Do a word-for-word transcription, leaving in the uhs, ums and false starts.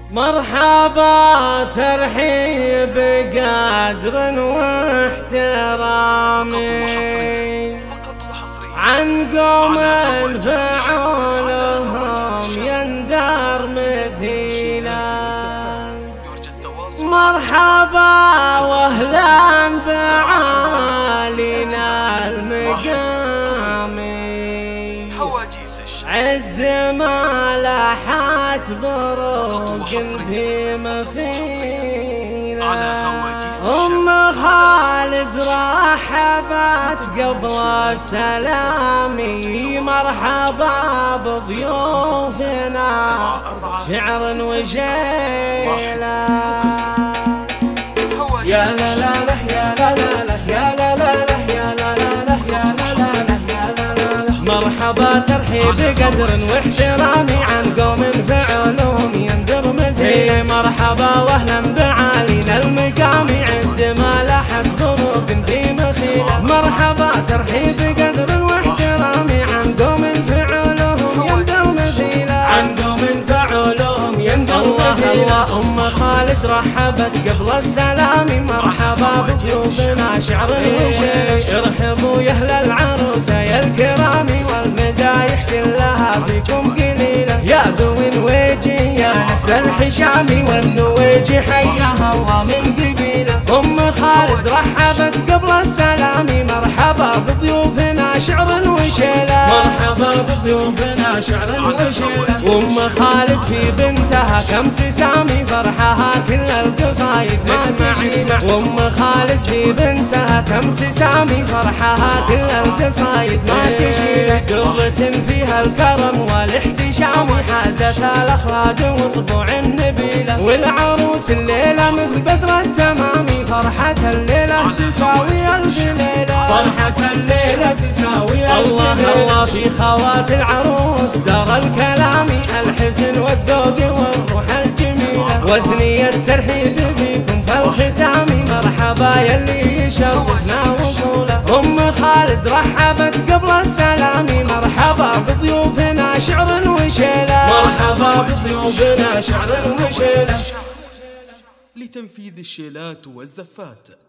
مرحبا ترحيب قدر واحترام عن قوم فعولهم يندر مثيلا. مرحبا واهلا بعالينا المقام عد ما لاحت بروق في مثيلا. أم خالد رحبت قبل السلام مرحبا بضيوفنا شعر وجيلا. يا لا لا لا يا لا لا لا يا لا لا لا يا لا لا لا يا لا لا لا يا لا لا لا. مرحبا ترحيب قدر واحترامي عن قوم فعلهم يندر مثيل. مرحبا واهلا بعالينا المقام عد ما لاحت ظروف في مخيله. مرحبا ترحيب قدر واحترامي عن قوم فعلهم يندر مثيلا. عن قوم فعلهم يندر مثيلا. أم خالد رحبت قبل السلام مرحبا بضيوفنا شعر وشي. ارحبوا يا اهل العروسه يا الكرام والمدايح كلها فيكم قليله. يا ذوي الوجه يا نسل الحشامي والنويجي حياها ومن قبيله. أم خالد رحبت قبل السلام مرحبا بضيوفنا شعر وشيله. مرحبا بضيوفنا شعر وشيله. أم خالد في بنتها كم تسامي فرحها كل القصايد ما تشيله. أم خالد في بنتها كم تسامي فرحها كل القصايد ما تشيله. قرة فيها الكرم والاحتشام حازت الاخلاق وطبوع النبيله. والعروس الليله مثل بدر التمام فرحة الليله تساوي الف ليله. فرحة الليله تساوي الف ليله. الله الله في خوات العروس دار الكلام الحسن والذوق والروح الجميله. وثنية ترحيب فيكم فالختام مرحبا يلي يشرفنا وصوله. أم خالد رحبت قبل السلام مرحبا بضيوفنا شعر وشيله. مرحبا بضيوفنا شعر وشيله. لتنفيذ الشيلات والزفات